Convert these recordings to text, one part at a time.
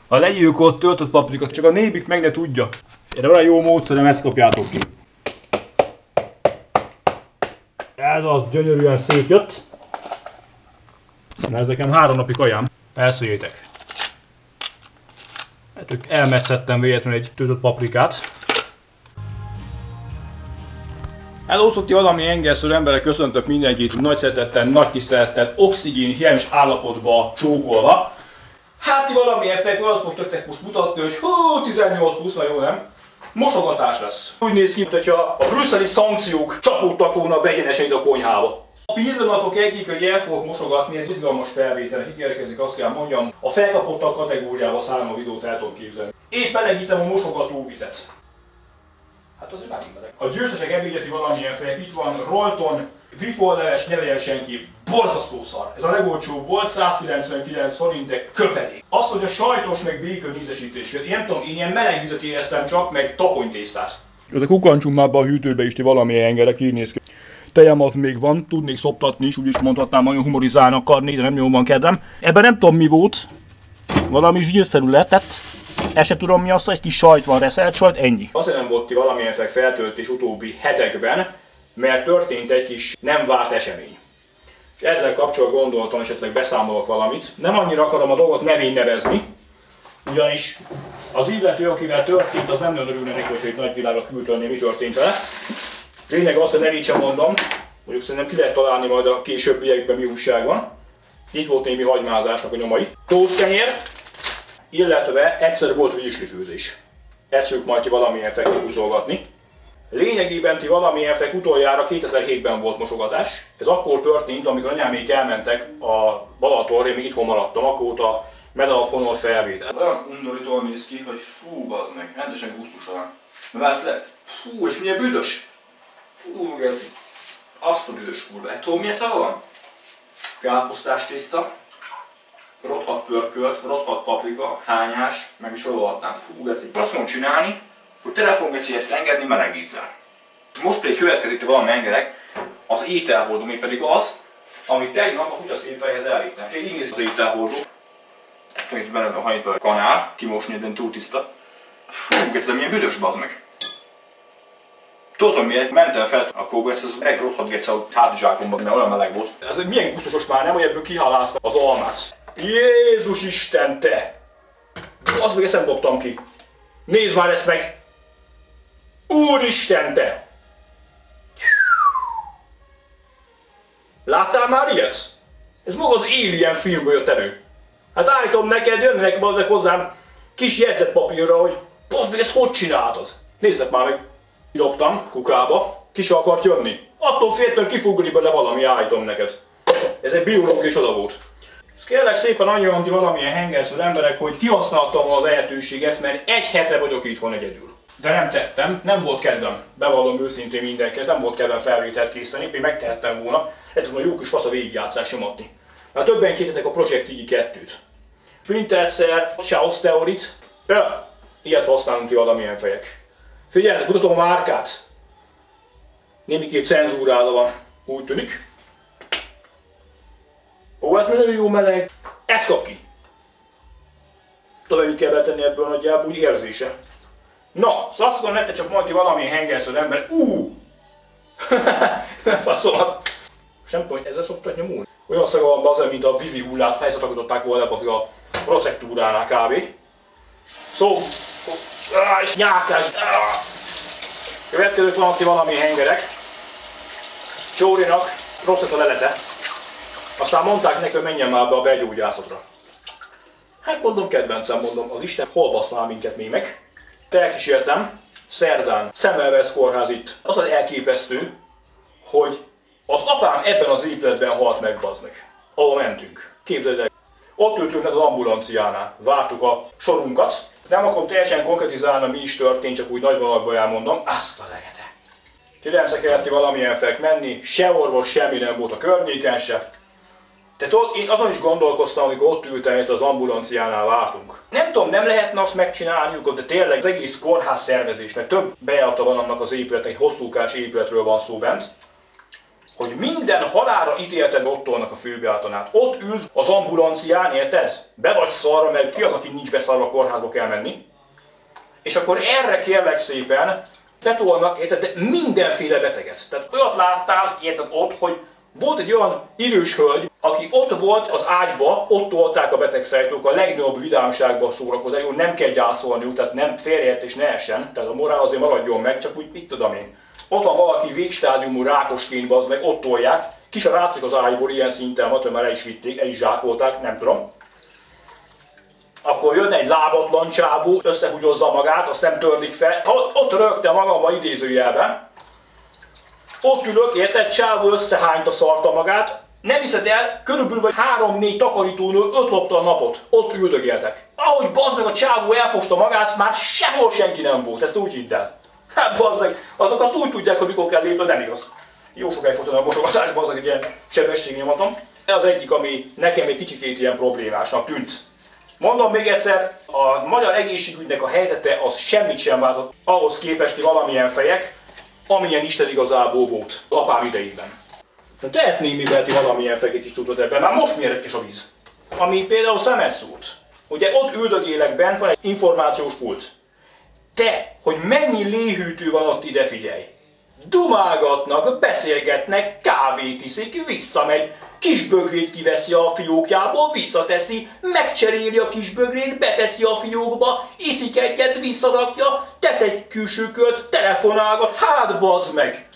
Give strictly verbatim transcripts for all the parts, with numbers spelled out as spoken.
A legyilkolt töltött paprika, csak a nébik meg ne tudja. Erre van egy jó módszerem, ezt kapjátok ki. Ez az, gyönyörűen szép jött. Na, ez nekem három napi kajám. Elszéljétek. Hát ők elmetszettem véletlenül egy töltött paprikát. Hello, szotti valami engelször emberek, köszöntök mindenkit nagy szeretettel, nagy tisztelettel, oxigén hiányos állapotba csókolva. Hát ti valamilyen fejekből azt fogtok most mutatni, hogy hú, tizennyolc plusz, na jó nem? Mosogatás lesz. Úgy néz ki, mintha a brüsszeli szankciók csapódtak volna be egyenesen ide a konyhába. A pillanatok egyik, hogy el fogok mosogatni, ez izgalmas felvétel, ígérkezik, azt kell mondjam, a felkapottak kategóriába szálló videót el tudom képzelni. Épp melegítem a mosogatóvizet. Hát azért már meleg. A győztesek ebédjeti valamilyen fejek, itt van Rolton, vifolleves, ne vegyen senki, borzasztó szar. Ez a legolcsóbb volt, százkilencvenkilenc forint, de köpedék. Azt, hogy a sajtos meg békön ízesítését, én nem tudom, én ilyen meleg vizet éreztem csak, meg tahonytésztát. Ez a kukancsumában a hűtőbe is ti valamilyen engerek, így néz ki. Tejem az még van, tudnék szoptatni is, úgy is mondhatnám, nagyon humorizálni akarni, de nem jól van kedvem. Ebben nem tudom mi volt, valami zsírszerű lehetett. Ezt sem tudom mi az, egy kis sajt van, reszelt sajt, ennyi. Azért nem volt ti valamilyen feltöltés utóbbi hetekben, mert történt egy kis nem várt esemény. És ezzel kapcsolatban gondoltam, esetleg beszámolok valamit. Nem annyira akarom a dolgot nevén nevezni, ugyanis az illető, akivel történt, az nem nagyon örülne neki, hogy egy nagyvilágra kültölné, mi történt vele. Lényeg az, hogy nevét sem mondom, mondjuk szerintem ki lehet találni majd a későbbiekben mi újság van. Itt volt némi hagymázásnak a nyomai. Tózkenyér, illetve egyszer volt virsli-főzés. Ezt fogjuk majd ti valamilyen fek húzolgatni. Lényegében ti valamilyen fek utoljára kétezer-hétben volt mosogatás. Ez akkor történt, amikor anyámék elmentek a Balatonra, én még itthon maradtam, akkor a Medal of Honor felvétel. Olyan undorítóan néz ki, hogy fú, bazd meg, rendesen gusztustalan. Vársz le? Fú, és milyen büdös? Fú, ez azt a büdös kurva. Hát tudom milyen szava van? Káposztás tészta, rothadt pörkölt, rothadt paprika, hányás, meg is sorolhatnám. Fú, ez így. Azt fogom csinálni, hogy telefonbeci ezt engedni meleg vízzel. Most pedig következik valami engerek, az ételhordó, még pedig az, amit tegnap a kutyaszénfejhez elvittem. Fél így néz az ételhordó. Nézd benne a hajtva a kanál, kimosni ezen túl tiszta. Fú, ez de milyen büdös, bazd meg. Tudom miért, mentem fel, akkor ez az egy rothadt geci a hátizsákomban, mert olyan meleg volt. Ez egy milyen gusztusos már nem, hogy ebből kihalázta az almát. Jézus Isten, te! Azt meg ezt nem dobtam ki. Nézd már ezt meg! Úristen, te! Láttál már ilyet? Ez maga az Alien filmből jött elő. Hát állítom neked, jönnek valószínűleg hozzám kis jegyzetpapírra, hogy bazd meg, ezt hogy csináltad? Nézzek már meg! Dobtam kukába, ki se akart jönni. Attól féltől ki fog ugni bele valami, állítom neked. Ez egy biológiai csoda volt. Ez kérlek szépen annyian ti valamilyen hengerször emberek, hogy kihasználtam a lehetőséget, mert egy hete vagyok itthon egyedül. De nem tettem, nem volt kedvem, bevallom őszintén mindenkinek, nem volt kedvem felvételt készíteni, én megtehettem volna, ez a jó kis fasz a végigjátszás nyomatni. Mert többen kértetek a Project Iggy kettőt. Printerszer, Chaos Theorit, ja, ilyet használunk ti valamilyen fejek. Figyelj, mutatom a márkát. Némiképp cenzúrálva van, úgy tűnik. Ó, ez nagyon jó meleg. Ezt kap ki. Tudom, hogy kell betenni ebből nagyjából, úgy érzése. Na, szóval azt gondolom, nektek csak majd valamilyen hengerször ember. Ú! Faszomat. Sem tudom, hogy ezzel szoktak nyomulni. Olyan szaga van bazen, mint a vízi hullát, ha ezt takították volna az a proszektúránál kb. Szó. Ah, és nyákás! Ah. Következők van aki valami hengerek. Csórinak rossz lett a lelete. Aztán mondták neki, hogy menjen már be a belgyógyászatra. Hát mondom, kedvencem, mondom, az Isten hol baszná minket még meg. Elkísértem, szerdán, Semmelweis kórház itt. Az az elképesztő, hogy az apám ebben az épületben halt meg, bazd meg. Ahol mentünk. Képzeld el. Ott ültünk az ambulanciánál, vártuk a sorunkat. Nem akarom teljesen konkretizálni, mi is történt, csak úgy nagy vonalakban elmondom. Azt a legete. kilencre kellett valamilyen felek menni, se orvos, semmi nem volt a környéken se. Tehát ott, én azon is gondolkoztam, amikor ott ültem, hogy az ambulanciánál vártunk. Nem tudom, nem lehetne azt megcsinálniuk, de tényleg az egész kórház szervezés, mert több bejárata van annak az épületnek, egy hosszúkás épületről van szó bent. hogy minden halálra ítélted Ottónak a főbeállítanát. Ott ülsz az ambulancián, érted? Be vagy szarra, mert ki az, aki nincs beszarva, a kórházba kell menni. És akkor erre kérlek szépen betolnak, érted, de mindenféle beteget. Tehát olyat láttál, érted, ott, hogy volt egy olyan idős hölgy, aki ott volt az ágyba, ott tolták a betegszállítók a legnagyobb vidámságban szórakozás, jó, nem kell gyászolniuk, tehát nem félreértés ne essen, tehát a morál azért maradjon meg, csak úgy mit tudom én. Ott van valaki végstádiumú rákosként, az meg ott tolják, ki se látszik az ágyból ilyen szinten, mert már el is vitték, el is zsákolták, nem tudom. Akkor jönne egy lábatlan csábú, összehúgyozza magát, azt nem törlik fel, ott rögtem magamba idézőjelben. Ott ülök, érted, csávó összehányt a szarta magát, nem hiszed el, körülbelül vagy három-négy takarítónő öt lopta a napot, ott üldögéltek. Ahogy bazd meg a csávó elfosta magát, már sehol senki nem volt, ezt úgy hidd el. Hát bazd meg, azok azt úgy tudják, hogy mikor kell lépni, az nem igaz. Jó sokáig folyton a mosogatásban, az egy ilyen sebességnyomatom. Ez az egyik, ami nekem egy kicsikét ilyen problémásnak tűnt. Mondom még egyszer, a magyar egészségügynek a helyzete az semmit sem változott ahhoz képest, hogy valamilyen fejek, amilyen Isten igazából volt az apám idejében. Tehetnék mivel ti valamilyen fekét is tudod ebben, már most méretkes a víz. Ami például szemet szúrt. Ugye ott üldögélek bent, van egy információs pult. Te, hogy mennyi léhűtő van ott, ide figyelj. Dumálgatnak, beszélgetnek, kávét iszik, visszamegy. Kisbögrét kiveszi a fiókjából, visszateszi, megcseréli a kisbögrét, beteszi a fiókba, iszik egyet, visszarakja, tesz egy külső kört, telefonálgat, hát bazd meg!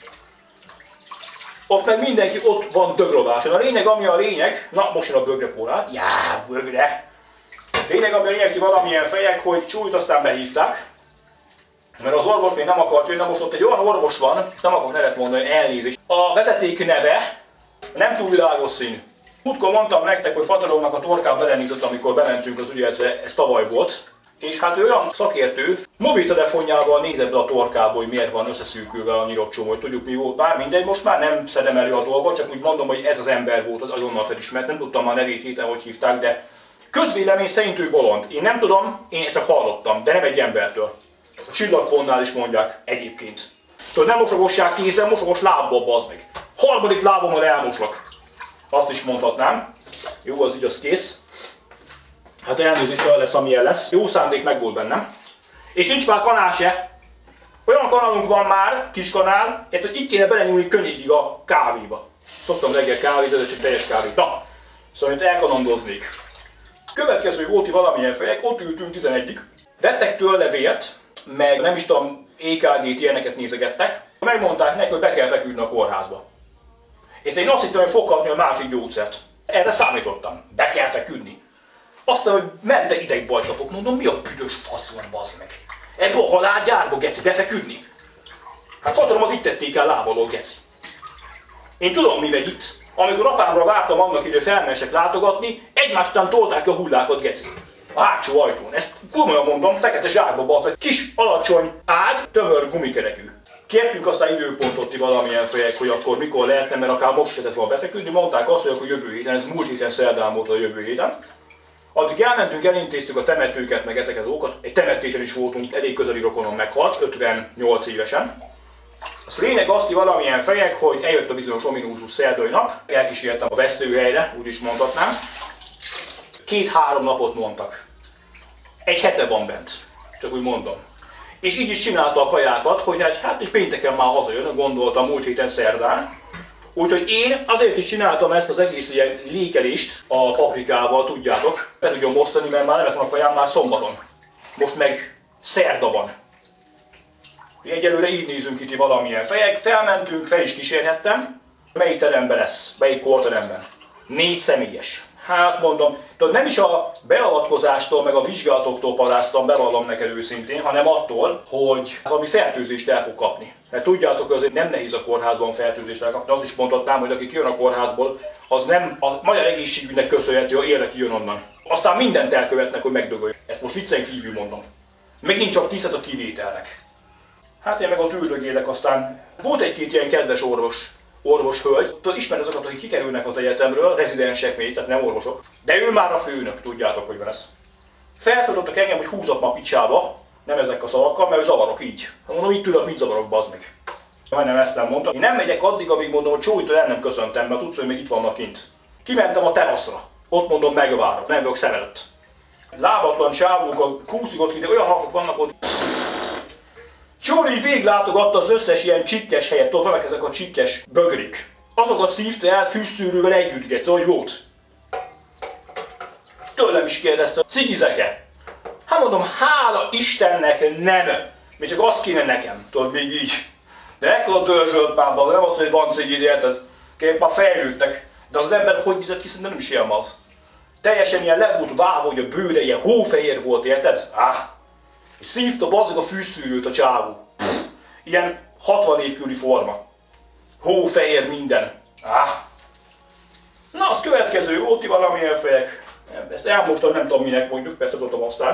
Ott meg mindenki ott van dögrováson. A lényeg, ami a lényeg, na most jön a bögrepórát, já, bögre! Lényeg, ami a lényeg, hogy valamilyen fejek, hogy csúlyt aztán behívták, mert az orvos még nem akart jönni, most ott egy olyan orvos van, nem akarok nevet mondani, elnézést. A vezeték neve nem túl világos színű. Múltkor mondtam nektek, hogy Fatalónak a torkán belenézett, amikor bementünk az ügyeletre, ez tavaly volt. És hát ő olyan szakértő, mobiltelefonjával nézett be a torkába, hogy miért van összeszűkülve a nyirokcsomó, hogy tudjuk mi volt már, mindegy, most már nem szedem elő a dolgot, csak úgy mondom, hogy ez az ember volt, az azonnal felismert, nem tudtam már nevét héten, hogy hívták, de közvélemény szerint ő bolond. Én nem tudom, én csak hallottam, de nem egy embertől. A csillagponnál is mondják egyébként. Tudod, nem mosogossák kézzel, mosogos lábbal, bazd meg. Harmadik lábommal elmoslak. Azt is mondhatnám. Jó, az így az kész. Hát elnézést, olyan lesz, amilyen lesz. Jó szándék meg volt bennem. És nincs már kanál se. Olyan kanalunk van már, kis kanál, hogy itt kéne belenyúlni könnyékig a kávéba. Szoktam reggel kávét, ez csak teljes kávét. Na, szóval itt elkanondoznék. Következő volt, hogy valamilyen fejek, ott ültünk tizenegyig. Vettek tőle vért, meg nem is tudom, é ká gét, ilyeneket nézegettek. Megmondták neki, hogy be kell feküdni a kórházba. És én azt hittem, hogy fog kapni a másik gyógyszert. Erre számítottam. Be kell feküdni. Aztán, hogy mente idegbajt kapok, mondom, mi a büdös fasz van, bazd meg. Ebbe a halálgyárba, geci, befeküdni? Hát Fatalom, az itt tették el lábalól, geci. Én tudom, mi megy itt. Amikor apámra vártam annak idő, felmesek látogatni, egymástán tolták a hullákat, geci. A hátsó ajtón. Ezt komolyan mondom, fekete zsákba balt, kis alacsony ágy, tömör gumikerekű. Kértünk aztán időpontot valamilyen fejek, hogy akkor mikor lehetne, mert akár most se tett volna befeküdni. Mondták azt, hogy akkor jövő héten, ez múlt héten szerdán volt a jövő héten. Addig elmentünk, elintéztük a temetőket, meg ezeket a dolgokat. Egy temetésen is voltunk, elég közeli rokonom meghalt, ötvennyolc évesen. Az lényeg azt, hogy valamilyen fejek, hogy eljött a bizonyos ominózus szerdai nap, elkísértem a vesztőhelyre, úgy is mondhatnám. Két-három napot mondtak. Egy hete van bent, csak úgy mondom. És így is csinálta a kajákat, hogy hát, hát egy pénteken már hazajön, gondoltam múlt héten szerdán. Úgyhogy én azért is csináltam ezt az egész ilyen lékelést a paprikával, tudjátok. Be tudjon mosztani, mert már nem van a kajám már szombaton. Most meg szerda van. Egyelőre így nézünk itt valamilyen fejek. Felmentünk, fel is kísérhettem. Melyik teremben lesz? Melyik korteremben? Négy személyes. Hát mondom, tudod, nem is a beavatkozástól, meg a vizsgálatoktól paráztam, bevallom neked őszintén, hanem attól, hogy valami fertőzést el fog kapni. Mert tudjátok, hogy azért nem nehéz a kórházban fertőzést elkapni, azt is mondhatnám, hogy aki kijön a kórházból, az nem a magyar egészségügynek köszönhető, ha élve kijön onnan. Aztán mindent elkövetnek, hogy megdögölj. Ezt most viccen kívül mondom. Megint csak tisztelt a kivételnek. Hát én meg ott üldögélek, aztán volt egy-két ilyen kedves orvos, orvos hölgy. Tudod, ismered azokat, akik kikerülnek az egyetemről, rezidensek még, tehát nem orvosok. De ő már a főnök, tudjátok, hogy van ez. Felszólítottak engem, hogy húzok ma picsába, nem ezek a szavakkal, mert zavarok így. Hát mondom, itt ülök, mit zavarok, bazd meg. Majdnem ezt nem mondtam. Én nem megyek addig, amíg mondom, hogy Csóitól el nem köszöntem, mert tudsz, hogy még itt vannak kint. Kimentem a teraszra. Ott mondom, megvárok. Nem vagyok szem előtt. Lábatlan csávók, a kúszik ott ide, olyan hakok vannak ott. Csóri így végiglátogatta az összes ilyen csikkes helyet, ott vannak ezek a csikkes bögrik. Azokat szívta el fűszűrővel együtt, geci, hogy volt. Tőlem is kérdezte, cigizek-e? Hát mondom, hála Istennek nem. Még csak az kéne nekem, tudod, még így. De ekkor a dörzsölt bábban, nem az, hogy van cigid, érted? Kérlek, már fejlődtek. De az ember hogy nézett ki, szerintem nem is ilyen az. Teljesen ilyen le volt vágva, hogy a bőre ilyen hófehér volt, érted? Ah. És szívta bazzeg a fűszűrőt a csávó. Ilyen hatvan év körüli forma. Hófehér minden. Ah. Na, az következő, ott valamilyen fejek. Ezt elmostam, nem tudom minek mondjuk, persze tudtam használni.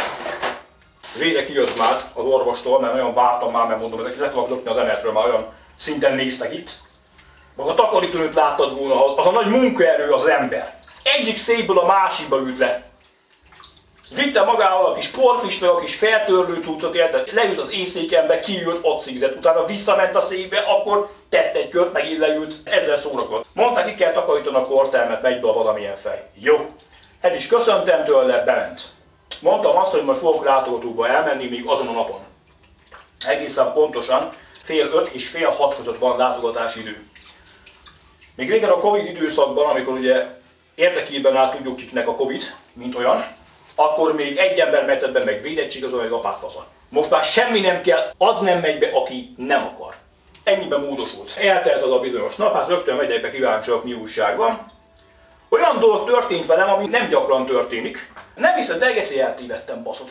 Végre kijött már az orvostól, mert nagyon vártam már, mert mondom, ezek le fognak lökni az emetről, már olyan szinten néztek itt. Maga a takarítónőt láttad volna, az a nagy munkaerő az ember. Egyik székből a másikba ült le. Vitte magával a kis porfis, meg a kis feltörlő cuccot, érted? Leült az én székembe, kiült, ott szigzett, utána visszament a székbe, akkor tett egy kört, megint leült, ezzel szórakozott. Mondták, ki kell takarítani a kortelmet, megy be a valamilyen fej. Jó. El is köszöntem tőle, bement. Mondtam azt, hogy majd fogok látogatóba elmenni még azon a napon. Egészen pontosan fél öt és fél hat között van látogatási idő. Még régen a Covid időszakban, amikor ugye érdekében áll tudjuk kiknek a Covid, mint olyan, akkor még egy ember mehetett be, meg védettség, az olyan apát fasza. Most már semmi nem kell, az nem megy be, aki nem akar. Ennyiben módosult. Eltelt az a bizonyos nap, hát rögtön megyek be, kíváncsiak, mi újság van. Olyan dolog történt velem, ami nem gyakran történik. Nem hiszed, de geci eltévedtem, baszod.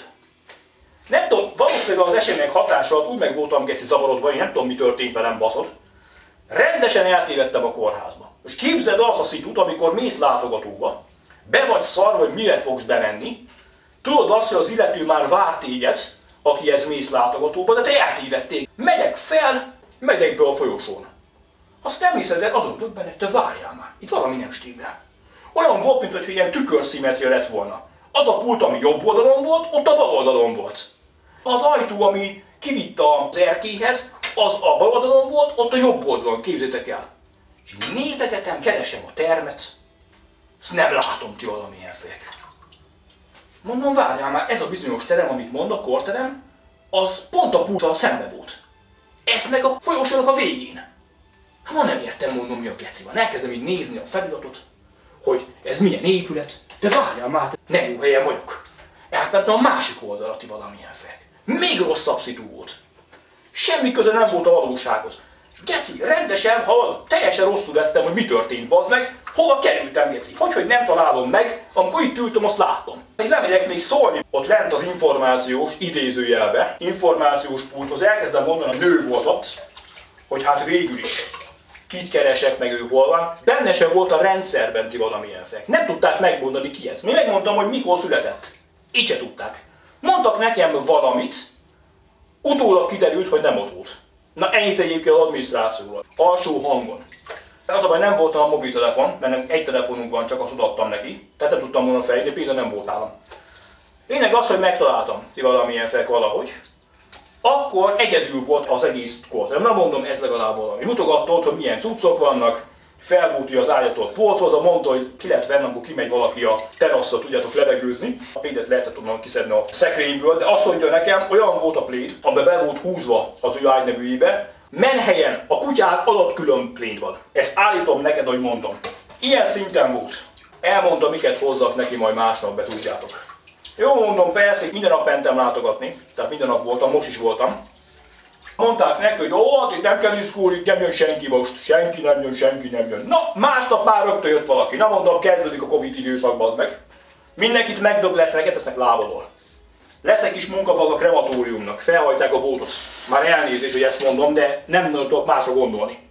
Nem tudom, valószínűleg az események hatása alatt úgy meg voltam geci zavarodva, én nem tudom, mi történt velem, baszod. Rendesen eltévedtem a kórházba. Most képzeld azt a szitut, amikor mész látogatóba, be vagy szarva, hogy mire fogsz bemenni, tudod azt, hogy az illető már vár téged, akihez mész látogatóba, de te eltévedték. Megyek fel, megyek be a folyosón. Azt nem hiszed, de azon döbbenek, te várjál már, itt valami nem stimmel. Olyan volt, mintha ilyen tükörszimetria lett volna. Az a pult, ami jobb oldalon volt, ott a bal oldalon volt. Az ajtó, ami kivitt az erkélyhez, az a bal oldalon volt, ott a jobb oldalon, képzétek el. És nézegetem, keresem a termet, ezt nem látom, ti valamilyen fejek. Mondom, várjál már, ez a bizonyos terem, amit mond, a korterem, az pont a pulttal szembe volt. Ez meg a folyosónak a végén. Hát ma nem értem, mondom, mi a geci van. Elkezdem így nézni a feliratot, hogy ez milyen épület, de várjál már, nem jó helyen vagyok. Elmentem a másik oldalra, ti valamilyen fejek. Még rosszabb szitu volt. Semmi köze nem volt a valósághoz. Geci, rendesen, ha teljesen rosszul lettem, hogy mi történt, bazd meg, hova kerültem, geci? Hogy, hogy nem találom meg, amikor itt ültem, azt látom. Még lemegyek még szólni, ott lent az információs, idézőjelbe, információs pulthoz elkezdem mondani, a nő volt ott, hogy hát végül is kit keresek, meg ő hol van. Benne sem volt a rendszerben ti valamilyen fejek. Nem tudták megmondani, ki ez. Mi megmondtam, hogy mikor született. Így se tudták. Mondtak nekem valamit, utólag kiderült, hogy nem ott volt. Na ennyit egyébként az adminisztrációról. Alsó hangon. Az a baj, nem volt a mobiltelefon, mert nem egy telefonunk van, csak azt odaadtam neki. Tehát nem tudtam volna fejlődni, pénze nem volt nálam. Lényeg az, hogy megtaláltam ti valamilyen fejek valahogy. Akkor egyedül volt az egész korterem. Na mondom, ez legalább valami. Mutogatott, hogy milyen cuccok vannak, felbújt az ágyatott polchoz, mondta, hogy ki lehet venni, amikor kimegy valaki a teraszra, tudjátok levegőzni. A plédet lehetett onnan kiszedni a szekrényből, de azt mondja nekem, olyan volt a pléd, amiben be volt húzva az ő ágynevűjébe, menhelyen a kutyák alatt külön pléd van. Ezt állítom neked, hogy mondom. Ilyen szinten volt. Elmondta, miket hozzak neki, majd másnap be tudjátok. Jó, mondom, persze, minden nap mentem látogatni, tehát minden nap voltam, most is voltam. Mondták neki, hogy ó, hát itt nem kell izgulni, itt nem jön senki most, senki nem jön, senki nem jön. Na, másnap már rögtön jött valaki, na mondom, kezdődik a Covid időszakban, az meg. Mindenkit megdöglesznek, etesznek lábadól. Lesz egy kis munkabaz a krematóriumnak, felhajták a bótot. Már elnézést, hogy ezt mondom, de nem tudok másra gondolni.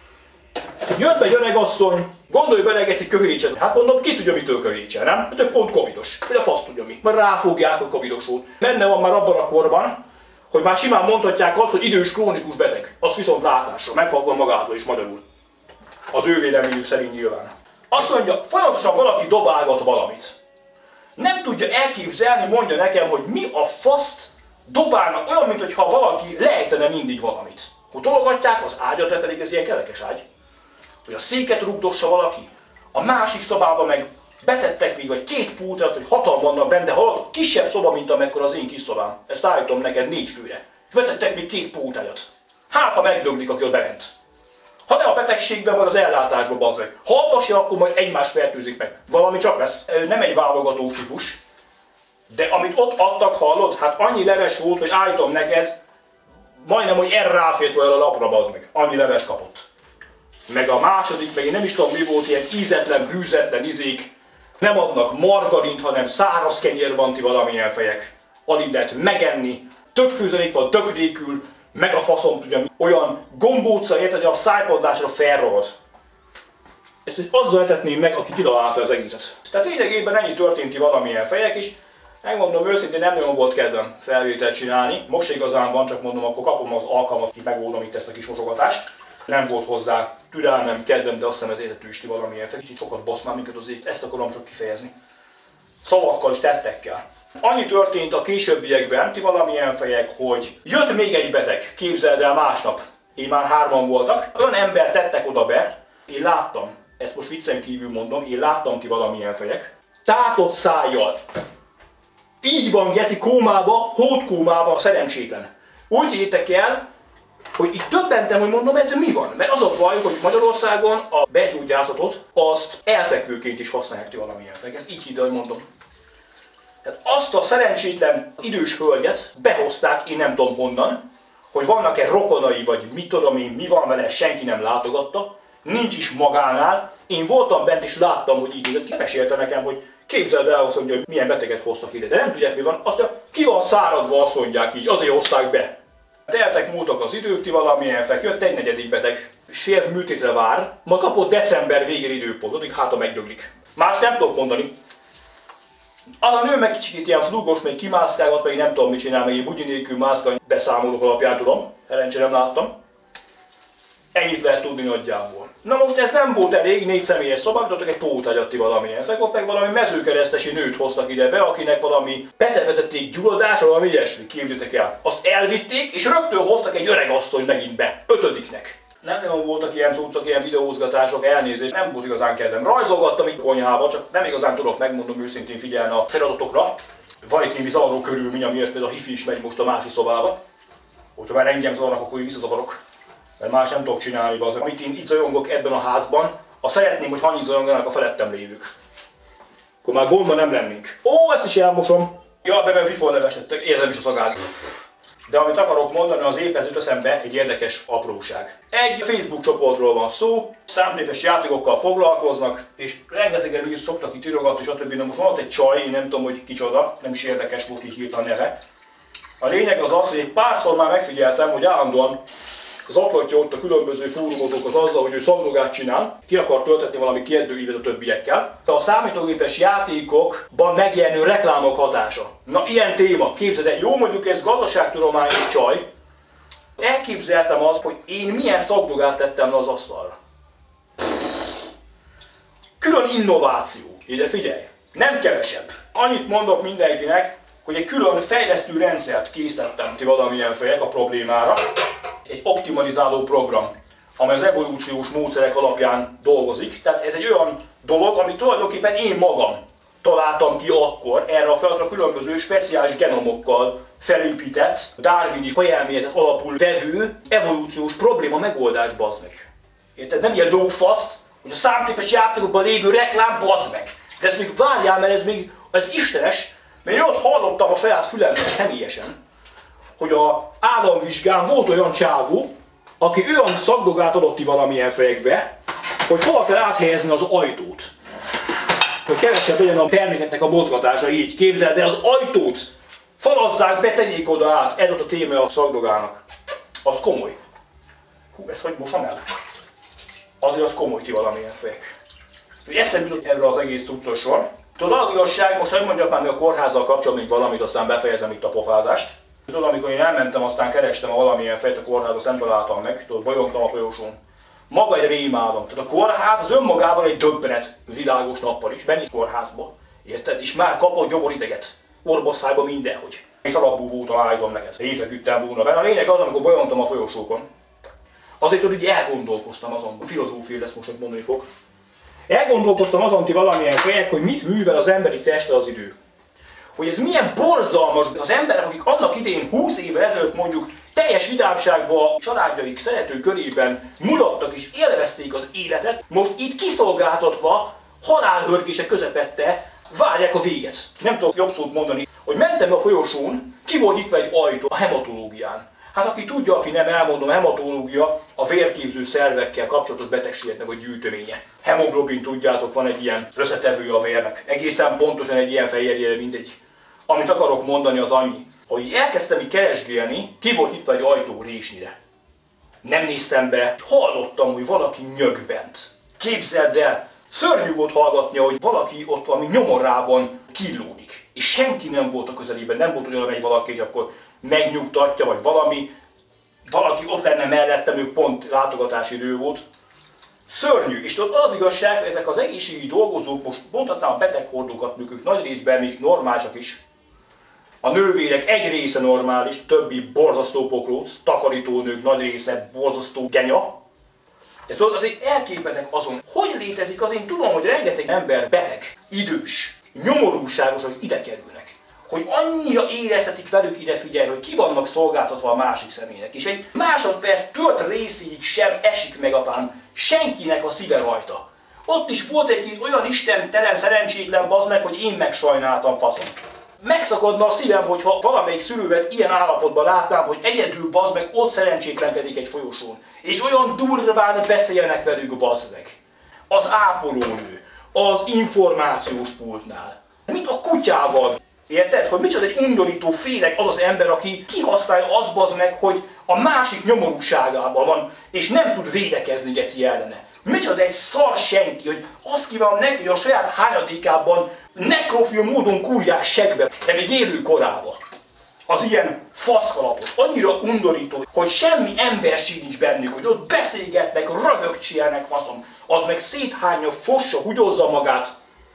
Jött egy öreg asszony, gondolj bele, egy köhécset. Hát mondom, ki tudja, mitől köhécsel, nem? Hát ő pont covidos. Hogy a fasz tudja mi. Már ráfogják, hogy covidos volt. Benne van már abban a korban, hogy már simán mondhatják azt, hogy idős krónikus beteg. Az viszont látásra, meghallva magától is magyarul. Az ő véleményük szerint nyilván. Azt mondja, folyamatosan valaki dobálgat valamit. Nem tudja elképzelni, mondja nekem, hogy mi a faszt dobálnak, olyan, mintha valaki lejtene mindig valamit. hogy tologatják az ágyat, de pedig ez ilyen kerekes ágy, hogy a széket rugdossa valaki, a másik szobába meg betettek még vagy két pultot, hogy hatan vannak benne, hallod, kisebb szoba, mint amekkora az én kis szobám. Ezt állítom neked négy főre. És betettek még két pultájat. Hát, ha megdöglik, akkor bement. Ha nem a betegségben van, az ellátásban bazd meg. Ha abba se, akkor majd egymást fertőzik meg. Valami csak lesz. Nem egy válogatós típus. De amit ott adtak, hallod, hát annyi leves volt, hogy állítom neked, majdnem, hogy erre ráfért volna a lapra, bazd meg. Annyi leves kapott. Meg a második, meg én nem is tudom mi volt, ilyen ízetlen, bűzetlen izék. Nem adnak margarint, hanem száraz kenyér van ti valamilyen fejek. Alig lehet megenni. Tök főzelék van, tök nélkül, meg a faszom tudja, olyan gombóca érted, hogy a szájpadlásra felragad. Ezt azzal etetném meg, aki kitalálta az egészet. Tehát lényegében ennyi történt ki valamilyen fejek is. Megmondom őszintén, nem nagyon volt kedvem felvételt csinálni. Most igazán van, csak mondom, akkor kapom az alkalmat, hogy megoldom itt ezt a kis mosogatást. Nem volt hozzá türelmem, kedvem, de azt hiszem ez értető is ti valamilyen fejek. Kicsit sokat basz már minket az ég, ezt akarom csak kifejezni. Szavakkal és tettekkel. Annyi történt a későbbiekben, ti valamilyen fejek, hogy jött még egy beteg, képzeld el másnap. Én már hárman voltak. Olyan ember tettek oda be, én láttam, ezt most viccen kívül mondom, én láttam ti valamilyen fejek. Tátott szájjal. Így van, geci, kómába, hótkómába, szerencsétlen. Úgy hittek el, hogy itt döbbentem, hogy mondom, ez mi van? Mert az a baj, hogy Magyarországon a begyógyászatot azt elfekvőként is használják ti valamilyen fejek. Ez így hidd, hogy mondom. Tehát azt a szerencsétlen idős hölgyet behozták, én nem tudom honnan, hogy vannak-e rokonai, vagy mit tudom én, mi van vele, senki nem látogatta, nincs is magánál. Én voltam bent és láttam, hogy így írt, mesélte nekem, hogy képzeld el, azt mondja, hogy milyen beteget hoztak ide, de nem tudják mi van, azt mondja, ki van száradva, azt mondják így, azért hozták be. Teltek múltak az idők, ti valamilyen fek, jött egy negyedik beteg, sérv műtétre vár, ma kapott december végén időpontot, hát ha megdöglik. Más nem tudok mondani. Az a nő meg kicsit ilyen flugos, még kimászkálgat, meg nem tudom mit csinál, meg én bugyi nélkül mászkálni, beszámolók alapján tudom, Helencsé nem láttam. Ennyit lehet tudni nagyjából. Na most ez nem volt elég, négy személyes szoba, mutattak egy pótágyat ti valamilyen fek, ott meg valami mezőkeresztesi nőt hoztak ide be, akinek valami betevezeték gyulladás, valami ilyesmi, képzeljétek el. Azt elvitték, és rögtön hoztak egy öreg asszony megint be, ötödiknek. Nem nagyon voltak ilyen cuccok, ilyen videózgatások, elnézést, nem volt igazán kedvem. Rajzolgattam itt konyhába, csak nem igazán tudok, megmondom őszintén, figyelni a feladatokra. Van itt némi zavaró körülmény, amiért például a hifi is megy most a másik szobába. Hogyha már engem zavarnak, akkor visszazavarok. Mert más nem tudok csinálni, az, amit én itt zajongok ebben a házban, azt szeretném, hogy annyit zajonganak a felettem lévők. Akkor már gondban nem lennénk. Ó, ezt is elmosom. Ja, be vifor leveset, érzem is a szagát. De amit akarok mondani, az épp ez jut eszembe egy érdekes apróság. Egy Facebook csoportról van szó, számlépes játékokkal foglalkoznak, és rengetegen is szoktak itt írogatni, stb. Na most van ott egy csaj, én nem tudom, hogy kicsoda, nem is érdekes volt, így írt a neve. A lényeg az az, hogy egy párszor már megfigyeltem, hogy állandóan zaklatja ott a különböző fórumokat azzal, hogy ő szagdogát csinál, ki akar töltetni valami kérdőívet a többiekkel. A számítógépes játékokban megjelenő reklámok hatása. Na ilyen téma, képzeld el, jó mondjuk ez gazdaságtudományos csaj. Elképzeltem azt, hogy én milyen szagdogát tettem le az asztalra. Külön innováció, ide figyelj, nem kevesebb. Annyit mondok mindenkinek, hogy egy külön fejlesztő rendszert készítettem ti valamilyen fejek a problémára. Egy optimalizáló program, amely az evolúciós módszerek alapján dolgozik. Tehát ez egy olyan dolog, amit tulajdonképpen én magam találtam ki akkor, erre a feladatra különböző speciális genomokkal felépített, darwini fajelméletet alapul vevő evolúciós probléma megoldás, bazd meg. Érted? Nem ilyen lófaszt, hogy a számítógépes játékokban lévő reklám, bazd meg. De ezt még várjál, mert ez még ez istenes, mert én ott hallottam a saját fülemben személyesen, hogy a államvizsgán volt olyan csávó, aki olyan szagdogát adott ki valamilyen fejekbe, hogy hol kell áthelyezni az ajtót. Hogy kevesebb legyen a termékeknek a mozgatása, így képzeld, de az ajtót falazzák be, tegyék oda át. Ez ott a téma a szagdogának. Az komoly. Hú, ezt hogy mosom el? Azért az komoly ti valamilyen fejek. Eszembe jutott erről az egész cuccosról. Tudod, az igazság, most nem mondjak már még a kórházzal kapcsolatban így valamit, aztán befejezem itt a pofázást. Tudod, amikor én elmentem, aztán kerestem a valamilyen fejt a kórházba, nem találtam meg, tudod, bolyogtam a folyosón. Maga egy rémálom. Tehát a kórház az önmagában egy döbbenet, világos nappal is. Menj kórházba, érted? És már kapott gyomorideget. Orvosszájba mindenhogy. És alapú voltam, állítom neked. Én feküdtem volna benne. A lényeg az, amikor bolyogtam a folyosókon. Azért, hogy ugye elgondolkoztam azon, a filozófia lesz most, hogy mondani fog. Elgondolkoztam azon, ti valamilyen fejek, hogy mit művel az emberi testre az idő. Hogy ez milyen borzalmas, az emberek, akik annak idején húsz évvel ezelőtt mondjuk teljes vidámságban a családjaik szerető körében mulattak és élvezték az életet, most itt kiszolgáltatva, halálhörgések közepette várják a véget. Nem tudok jobb szót mondani, hogy mentem a folyosón, ki volt nyitva egy ajtó a hematológián. Hát aki tudja, aki nem, elmondom, hematológia a vérképző szervekkel kapcsolatos betegségeknek a gyűjteménye. Hemoglobin, tudjátok, van egy ilyen összetevője a vérnek. Egészen pontosan egy ilyen fehérjére, mint egy. Amit akarok mondani, az annyi, hogy elkezdtem így keresgélni, ki volt nyitva egy ajtó résnyire. Nem néztem be, hallottam, hogy valaki nyög bent. Képzeld el, szörnyű volt hallgatnia, hogy valaki ott valami nyomorában killódik. És senki nem volt a közelében, nem volt, hogy oda megy valaki, és akkor megnyugtatja, vagy valami. Valaki ott lenne mellettem, ő pont látogatási idő volt. Szörnyű, és tudod, az igazság, hogy ezek az egészségügyi dolgozók, most mondhatnám a beteghordókat, ők nagy részben még normálisak is. A nővérek egy része normális, többi borzasztó poklóc, takarítónők nagy része borzasztó genya. De tudod, azért elképedek azon, hogy létezik az, én tudom, hogy rengeteg ember beteg, idős, nyomorúságos, hogy ide kerülnek. Hogy annyira éreztetik velük, ide figyelj, hogy ki vannak szolgáltatva a másik személynek. És egy másodperc tört részig sem esik meg apám senkinek a szíve rajta. Ott is volt egy-két olyan istentelen, szerencsétlen bazd meg, hogy én megsajnáltam faszom. Megszakadna a szívem, hogyha valamelyik szülővet ilyen állapotban látnám, hogy egyedül bazd meg ott szerencsétlenkedik egy folyosón. És olyan durván beszélnek velük bazd meg. Az ápolónő, az információs pultnál. Mint a kutyával. Érted? Hogy micsoda egy undorító féreg az az ember, aki kihasználja azt bazd meg, hogy a másik nyomorúságában van, és nem tud védekezni geci ellene. Micsoda egy szar senki, hogy azt kívánom neki, hogy a saját hányadékában nekrofil módon kúrják segbe, de még élő korában. Az ilyen faszkalapos, annyira undorító, hogy semmi emberség nincs bennük, hogy ott beszélgetnek, röhögcsélnek faszom, az meg széthányja, fossa, húgyozza magát.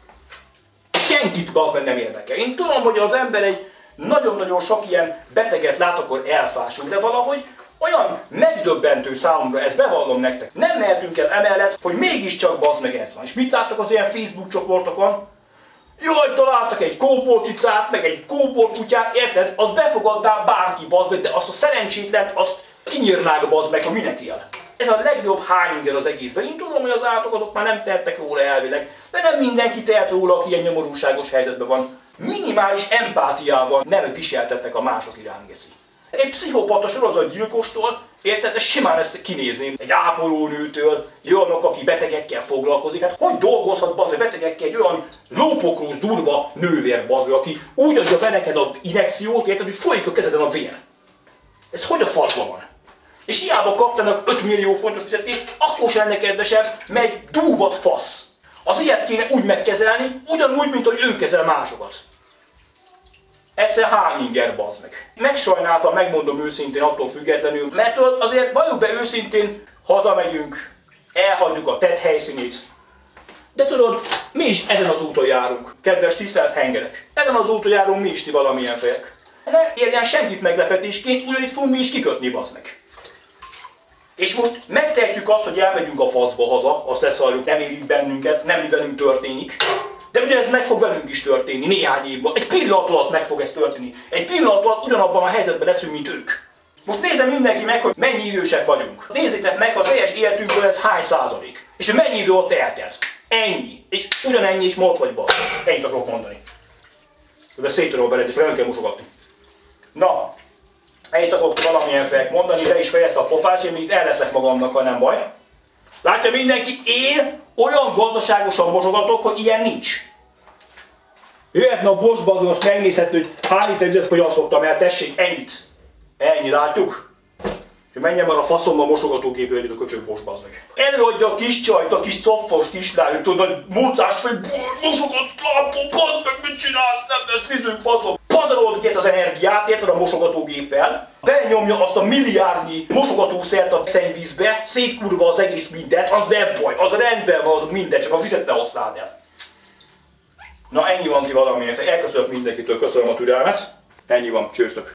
Senkit az meg nem érdekel. Én tudom, hogy az ember egy nagyon-nagyon sok ilyen beteget lát, akkor elfásul, de valahogy olyan megdöbbentő számomra, ezt bevallom nektek. Nem mehetünk el emellett, hogy mégiscsak bazd meg ez van. És mit láttak az ilyen Facebook csoportokon? Jaj, találtak egy kóborcicát, meg egy kóborkutyát, érted? Azt befogadná bárki, bazd meg, de azt a szerencsétlen, azt kinyírnák bazd meg, hogy minek él. Ez a legjobb hányinger az egészben. Én tudom, hogy az állatok azok már nem tehettek róla elvileg, de nem mindenki tehet róla, aki ilyen nyomorúságos helyzetben van. Minimális empátiával nem viseltettek a mások iránt, geci. Egy pszichopata sorozatgyilkostól, érted, de simán ezt kinézném. Egy ápolónőtől, egy olyanok, aki betegekkel foglalkozik. Hát hogy dolgozhat bazd betegekkel egy olyan lópokrúz durva nővér bazd, aki úgy adja be neked az injekciót, érted, hogy folyik a kezeden a vér. Ez hogy a faszban van? És hiába kaptanak öt millió fontos fizetést, akkor sem lenne kedvesebb, megy dúvat fasz. Az ilyet kéne úgy megkezelni, ugyanúgy, mint hogy ő kezel másokat. Egyszer hányinger bazd meg. Megsajnáltam, megmondom őszintén attól függetlenül, mert azért valljuk be őszintén, hazamegyünk, elhagyjuk a tett helyszínét. De tudod, mi is ezen az úton járunk, kedves tisztelt hengerek. Ezen az úton járunk mi is ti valamilyen fejek. Ne érjen senkit meglepetésként, ugyanitt fogunk mi is kikötni bazd meg. És most megtehetjük azt, hogy elmegyünk a faszba haza, azt leszarjuk, nem érik bennünket, nem mi velünk történik. De ugye ez meg fog velünk is történni néhány évben. Egy pillanat alatt meg fog ez történni. Egy pillanat alatt ugyanabban a helyzetben leszünk, mint ők. Most nézze mindenki meg, hogy mennyi idősek vagyunk. Nézzétek meg, hogy a teljes életünkből ez hány százalék. És hogy mennyi idő ott eltelt. Ennyi. És ugyanennyi is ma ott vagy basz. Ennyit akarok mondani. De szétöröm veled, és nem kell mosogatni. Na, ennyit akarok valamilyen fejek mondani, de is fejezte a pofás, én még itt el leszek magamnak, ha nem baj. Látja mindenki, én olyan gazdaságosan mosogatok, hogy ilyen nincs. Jöhetne a Boschba, azon azt megnézhető, hogy hány liter vizet fogyasztottam el, tessék, ennyit. Ennyi, látjuk? És menjen már a faszommal mosogatógépre együtt a köcsög Boschba, az meg. Előadja a kis csajt, a kis copfos kislányt, tudod, hogy mucás fej, mosogatsz lámpó, bazd meg, mit csinálsz, nem lesz vízünk, faszom. Pazaroltuk ezt az energiát, érted, a mosogatógéppel, belenyomja azt a milliárdnyi mosogatószert a szennyvízbe, szétkurva az egész mindent, az nem baj, az rendben van, az minden, csak a vizet ne használd el. Na ennyi van ti valamilyen, elköszönök mindenkitől, köszönöm a türelmet, ennyi van, csőztök.